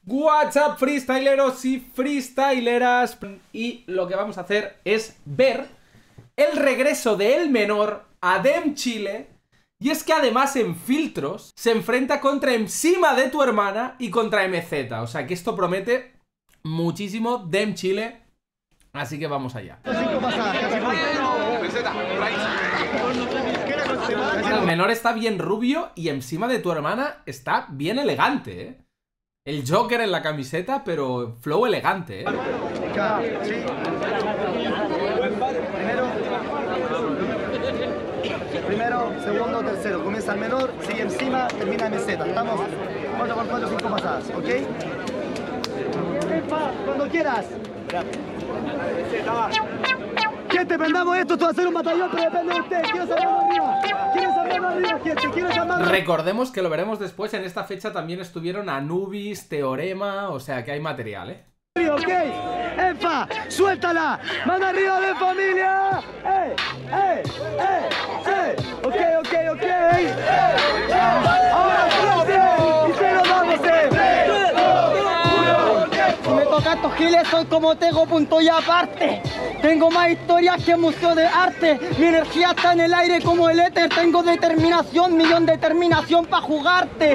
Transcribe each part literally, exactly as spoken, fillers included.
What's up, freestyleros y freestyleras. Y lo que vamos a hacer es ver el regreso de El Menor a Dem Chile. Y es que además en filtros se enfrenta contra Encima de tu Hermana y contra M Z. O sea que esto promete muchísimo Dem Chile. Así que vamos allá. El Menor está bien rubio y Encima de tu Hermana está bien elegante, ¿eh? El Joker en la camiseta, pero flow elegante, ¿eh? Primero, segundo, tercero. Comienza El Menor, sigue Encima, termina M Z. Estamos cuatro por cuatro, cinco pasadas, ¿ok? Cuando quieras. Gente, prendamos esto, esto va a ser un batallón, pero depende de usted. Quiero saber más arriba. Quiero saber más arriba, gente. Quiero saber más arriba. Recordemos que lo veremos después. En esta fecha también estuvieron Anubis, Teorema. O sea que hay material, ¿eh? Ok, Enfa, suéltala. Mano arriba de familia. ¡Eh! ¡Eh! ¡Eh! ¡Eh! Ok, ok, ok. Ahora sí, y se lo vamos, eh. Si me toca estos giles, soy como Tego, punto y aparte. Tengo más historias que museo de arte. Mi energía está en el aire como el éter. Tengo determinación, millón de determinación para jugarte.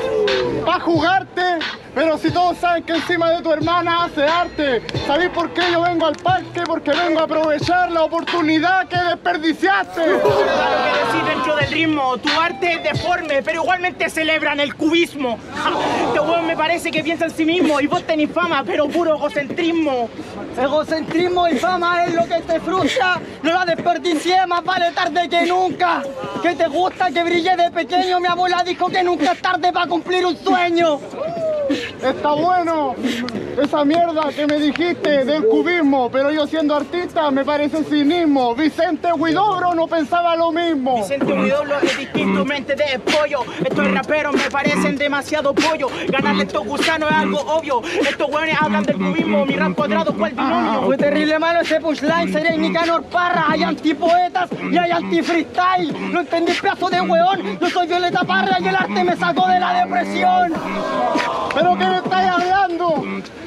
¿Para jugarte? Pero si todos saben que Encima de tu Hermana hace arte. ¿Sabéis por qué yo vengo al parque? Porque vengo a aprovechar la oportunidad que desperdiciaste. Claro que decir dentro del ritmo, tu arte es deforme, pero igualmente celebran el cubismo. Este weón me parece que piensa en sí mismo y vos tenés fama, pero puro egocentrismo. Egocentrismo y fama es lo que te frustra. No la desperdicié, más vale tarde que nunca. ¿Qué te gusta que brille de pequeño? Mi abuela dijo que nunca es tarde para cumplir un sueño. Está bueno esa mierda que me dijiste del cubismo, pero yo siendo artista me parece cinismo. Vicente Huidobro no pensaba lo mismo. Vicente Huidobro es distinto, mente de pollo. Estos raperos me parecen demasiado pollo. Ganarle estos gusanos es algo obvio. Estos hueones hablan del cubismo, mi rap cuadrado cual binomio. Fue terrible malo ese punchline, seré Nicanor Parra. Hay antipoetas y hay anti-freestyle. No entendí, pedazo de hueón. Yo soy Violeta Parra y el arte me sacó de la depresión. ¿Pero qué me estáis hablando?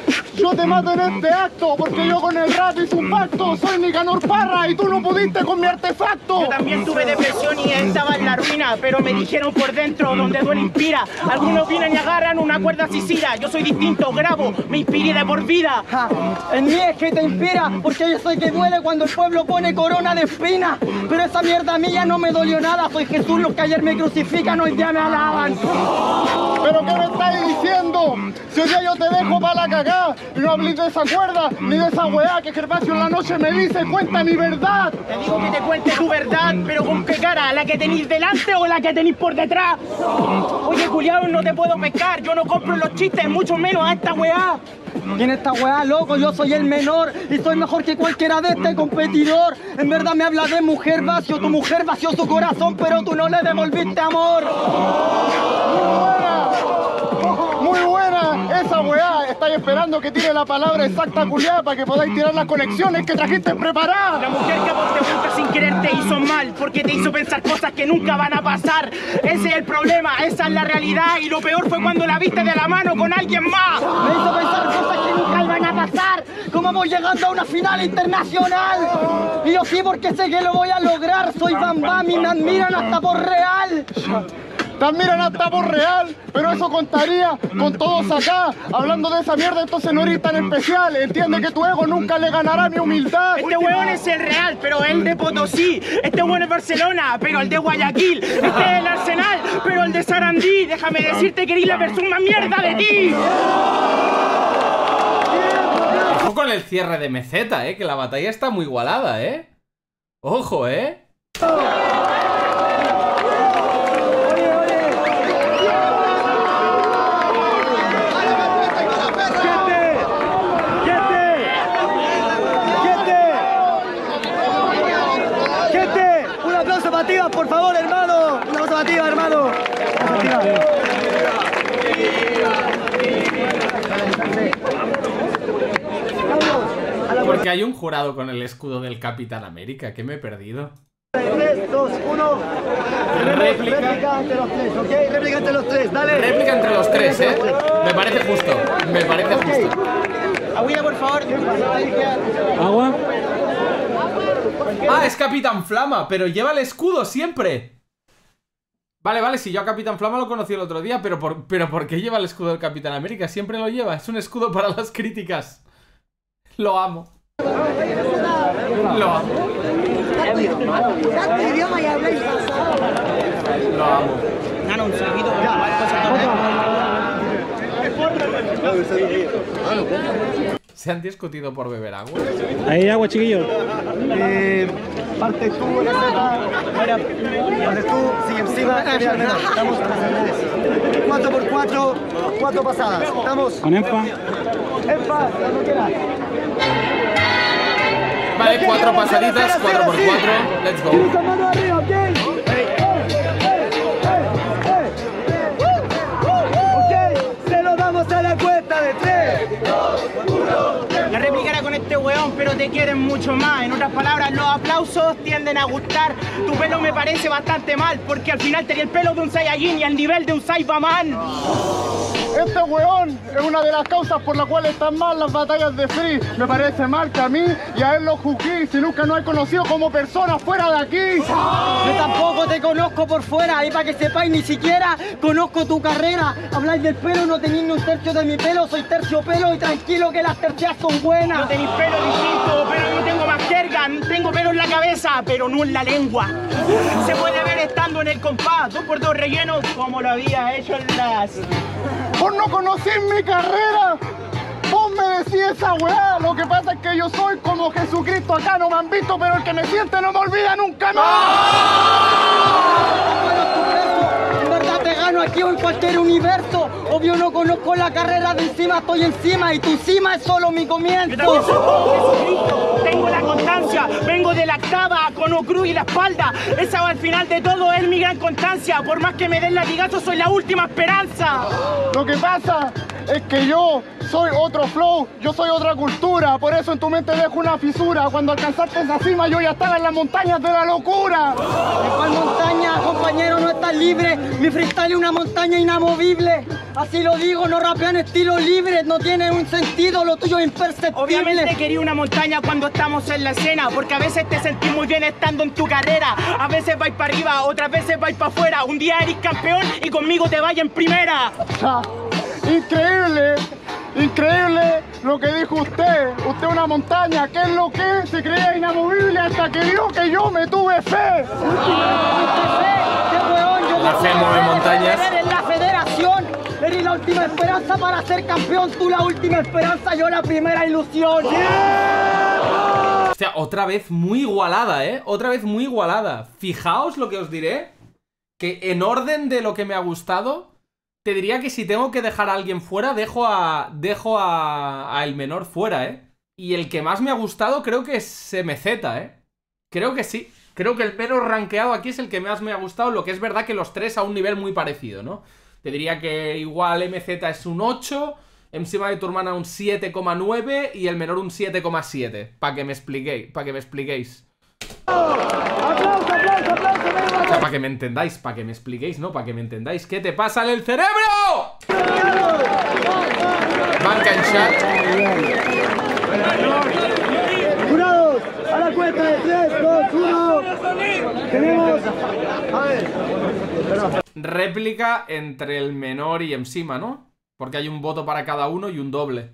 Yo te mato en este acto, porque yo con el rap hice un pacto. Soy Nicanor Parra y tú no pudiste con mi artefacto. Yo también tuve depresión y estaba en la ruina, pero me dijeron por dentro, donde duele inspira. Algunos vienen y agarran una cuerda sicila. Yo soy distinto, grabo, me inspiré de por vida. Ja, en mí es que te inspira, porque yo soy que duele cuando el pueblo pone corona de espina. Pero esa mierda mía no me dolió nada. Soy Jesús, los que ayer me crucifican, hoy día me alaban. ¿Pero qué me estáis diciendo? Si hoy día yo te dejo para la cagá y no hables de esa cuerda ni de esa weá que Gervasio en la noche me dice, cuenta mi verdad. Te digo que te cuente tu verdad, pero ¿con qué cara? ¿La que tenéis delante o la que tenéis por detrás? Oye, culiao, no te puedo pescar, yo no compro los chistes, mucho menos a esta weá. Y en esta weá, loco, yo soy el menor y soy mejor que cualquiera de este competidor. En verdad me habla de mujer vació, tu mujer vació su corazón, pero tú no le devolviste amor. Muy buena esa weá. Estáis esperando que tire la palabra exacta culiada para que podáis tirar las conexiones que trajiste preparadas. La mujer que a vos te gusta sin querer te hizo mal, porque te hizo pensar cosas que nunca van a pasar. Ese es el problema, esa es la realidad. Y lo peor fue cuando la viste de la mano con alguien más. Me hizo pensar cosas que nunca iban a pasar. Como voy llegando a una final internacional. Y yo sí, porque sé que lo voy a lograr. Soy Bam Bam y me admiran hasta por real. Te admiran hasta por real, pero eso contaría con todos acá. Hablando de esa mierda, entonces no eres tan especial. Entiende que tu ego nunca le ganará a mi humildad. Este weón es el Real, pero el de Potosí. Este weón es Barcelona, pero el de Guayaquil. Este es el Arsenal, pero el de Sarandí. Déjame decirte que eres la versión más mierda de ti. Ojo con el cierre de M Z, eh, que la batalla está muy igualada, eh. Ojo, eh. Por favor, hermano, una cosa bativa, hermano. Porque hay un jurado con el escudo del Capitán América, que me he perdido. tres, dos, uno. Réplica. Réplica entre los tres, ¿ok? Réplica entre los tres, dale. Réplica entre los tres, eh. Me parece justo. Me parece justo. Agüita, por favor. Agua. Ah, es Capitán Flama, pero lleva el escudo siempre. Vale, vale, si yo a Capitán Flama lo conocí el otro día, pero por, pero ¿por qué lleva el escudo del Capitán América? Siempre lo lleva, es un escudo para las críticas. Lo amo. Lo amo. Lo amo. Nano, un saludito. ¿Se han discutido por beber agua? Ahí hay agua, chiquillo. Eh, parte tú, la zeta. Parte tú, sigue encima. Estamos cuatro por cuatro, cuatro pasadas. Estamos. Con EMPA. Epa, cuando quieras. Vale, cuatro pasaditas, cuatro por cuatro. Let's go. Mano arriba, ¿ok? Ok, se lo damos a la cuenta de tres. La réplica era con este weón, pero te quieren mucho más. En otras palabras, los aplausos tienden a gustar. Tu pelo me parece bastante mal, porque al final tenía el pelo de un Saiyajin y al nivel de un Saibaman. Este weón es una de las causas por las cuales están mal las batallas de Free. Me parece mal que a mí y a él lo juzgué si nunca no he conocido como persona fuera de aquí. Yo tampoco te conozco por fuera, ahí para que sepáis, ni siquiera conozco tu carrera. Habláis del pelo, no tenéis ni un tercio de mi pelo, soy terciopelo y tranquilo que las tercias son buenas. No tenéis pelo distinto, pero yo tengo más jerga. Tengo pelo en la cabeza, pero no en la lengua. Se puede ver estando en el compás, dos por dos rellenos, como lo había hecho en las... Vos no conocís mi carrera. Vos me decís esa weá. Lo que pasa es que yo soy como Jesucristo. Acá no me han visto, pero el que me siente no me olvida nunca más. En verdad te gano aquí o en cualquier universo. Obvio no conozco la carrera de encima, estoy encima y tu cima es solo mi comienzo. Tengo la constancia, vengo de la octava con Ocru y la espalda. Esa va al final de todo, es mi gran constancia. Por más que me den latigazos, soy la última esperanza. Lo que pasa es que yo soy otro flow, yo soy otra cultura. Por eso en tu mente dejo una fisura. Cuando alcanzaste esa cima yo ya estaba en las montañas de la locura. ¿En cuál montaña, compañero, no estás libre? Mi freestyle es una montaña inamovible. Así lo digo, no rapean estilo libre. No tiene un sentido, lo tuyo es imperceptible. Obviamente quería una montaña cuando estamos en la escena, porque a veces te sentís muy bien estando en tu carrera. A veces vais para arriba, otras veces vais para afuera. Un día eres campeón y conmigo te vaya en primera. Ja, increíble, increíble lo que dijo usted. Usted es una montaña, ¿qué es lo que? Se creía inamovible hasta que dijo que yo me tuve fe. La fe mueve montañas. Eres la federación, eres la última esperanza para ser campeón. Tú la última esperanza, yo la primera ilusión. Hostia, otra vez muy igualada, ¿eh? Otra vez muy igualada. Fijaos lo que os diré. Que en orden de lo que me ha gustado, te diría que si tengo que dejar a alguien fuera, dejo a. Dejo a. a el menor fuera, ¿eh? Y el que más me ha gustado creo que es M Z, ¿eh? Creo que sí. Creo que el menos rankeado aquí es el que más me ha gustado. Lo que es verdad que los tres a un nivel muy parecido, ¿no? Te diría que igual M Z es un ocho, encima de tu hermana un siete coma nueve y el menor un siete coma siete. Para que me expliquéis. Para que me expliquéis. ¡Aplauso, aplauso, aplauso! O sea, para que me entendáis, para que me expliquéis, ¿no? Para que me entendáis. ¿Qué te pasa en el cerebro? Banca en chat. Jurados, a la cuenta de tres, dos, uno. Tenemos. A ver. Réplica entre el menor y encima, ¿no? Porque hay un voto para cada uno y un doble.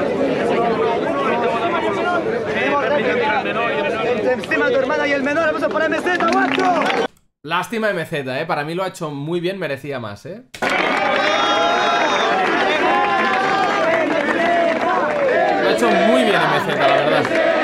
Entre encima de tu hermana y el menor, vamos a poner M Z, guacho. Lástima M Z, ¿eh? Para mí lo ha hecho muy bien, merecía más, ¿eh? Lo ha hecho muy bien M Z, la verdad.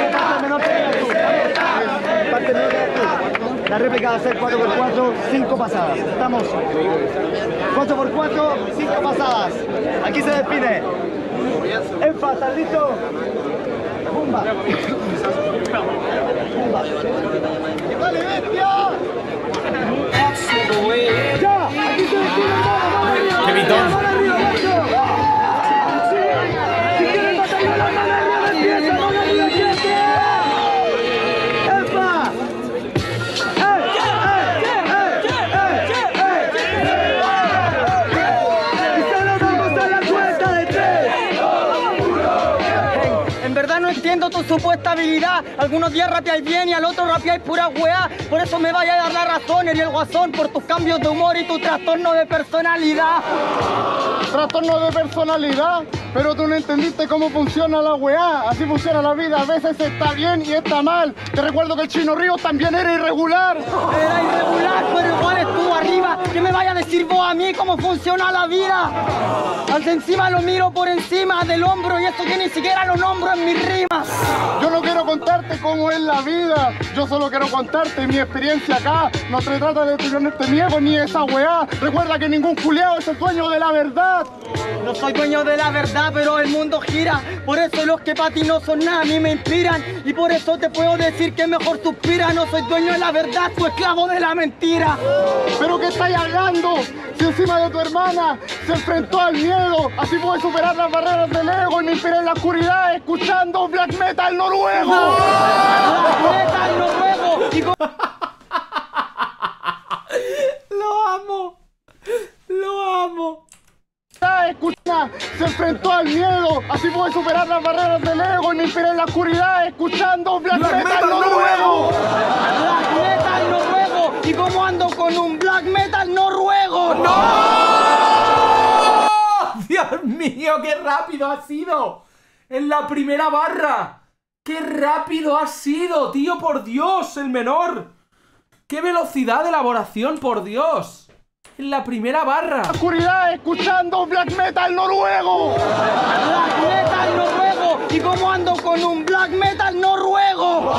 La réplica va a ser cuatro por cuatro, cinco pasadas. Estamos. cuatro por cuatro, cinco pasadas. Aquí se define. Enfa, ¿estás listo? Pumba. Pumba. ¡Vale, bestia! ¡Ya! ¡Aquí se define! ¡Qué vitón! Si quieres batallar la mano arriba, empieza, mano arriba, siete. ¡Enfa! ¡Y se lo damos a la cuenta! En verdad no entiendo tu supuesta habilidad. Algunos días rapeáis bien y al otro rapeáis pura weá. Por eso me vaya a dar la razón, y el guasón, por tus cambios de humor y tu trastorno de personalidad. Trastorno de personalidad, pero tú no entendiste cómo funciona la weá. Así funciona la vida, a veces está bien y está mal. Te recuerdo que el Chino Ríos también era irregular. Era irregular, pero igual estuvo arriba. ¿Qué me vaya a decir vos a mí cómo funciona la vida? Al de encima lo miro por encima del hombro, y esto que ni siquiera lo nombro en mis rimas. Yo no quiero contarte cómo es la vida, yo solo quiero contarte mi experiencia acá. No se trata de tenerte miedo ni esa weá. Recuerda que ningún culiao es el dueño de la verdad. No soy dueño de la verdad, pero el mundo gira. Por eso los que para ti no son nada a mí me inspiran. Y por eso te puedo decir que mejor suspira. No soy dueño de la verdad, tu esclavo de la mentira. ¿Pero qué estáis hablando? Si encima de tu hermana se enfrentó al miedo, así puedes superar las barreras del ego y me inspiré en la oscuridad escuchando black metal noruego. ¡No! ¡Black metal noruego! Y con... Lo amo. Lo amo. Escucha, se enfrentó al miedo, así puede superar las barreras del ego y me inspiré en la oscuridad escuchando black, black metal, metal noruego. Black metal noruego. ¿Y cómo ando con un black metal noruego? ¡No! Dios mío, qué rápido ha sido. En la primera barra. Qué rápido ha sido, tío, por Dios, el menor. Qué velocidad de elaboración, por Dios. En la primera barra. Oscuridad escuchando black metal noruego. Black metal noruego. ¿Y cómo ando con un black metal noruego?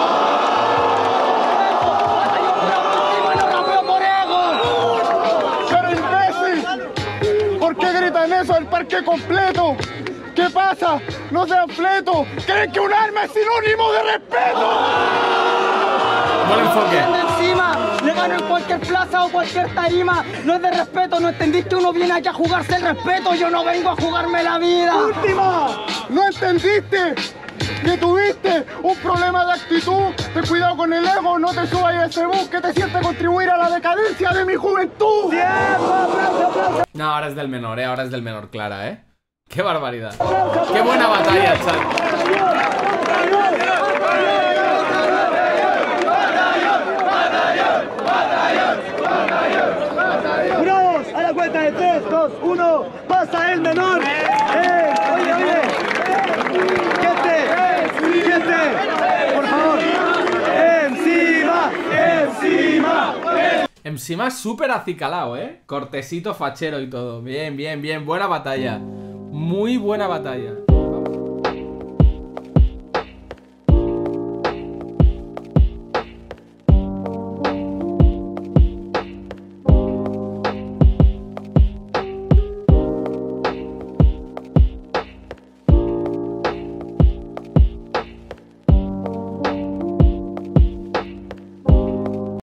Pero imbécil, ¿por qué gritan eso al parque completo? ¿Qué pasa? No sean fletos. ¿Creen que un arma es sinónimo de respeto? Buen enfoque. Encima, le gano en cualquier plaza o cualquier tarima. No es de respeto, ¿no entendiste? Uno viene aquí a jugarse el respeto. Yo no vengo a jugarme la vida. ¡Última! ¿No entendiste? Que tuviste un problema de actitud. Ten cuidado con el ego, no te subas a ese bus que te siente contribuir a la decadencia de mi juventud. No, ahora es del menor, eh. Ahora es del menor, clara, eh. Qué barbaridad. Qué buena batalla, chat. A la cuenta de tres, dos, uno, pasa el menor. ¡Eh! ¡Oye, oye! ¡Gente! ¡Gente! ¡Por favor! ¡Encima! ¡Encima! Encima súper acicalado, ¿eh? Cortecito fachero y todo. Bien, bien, bien. Buena batalla. Muy buena batalla.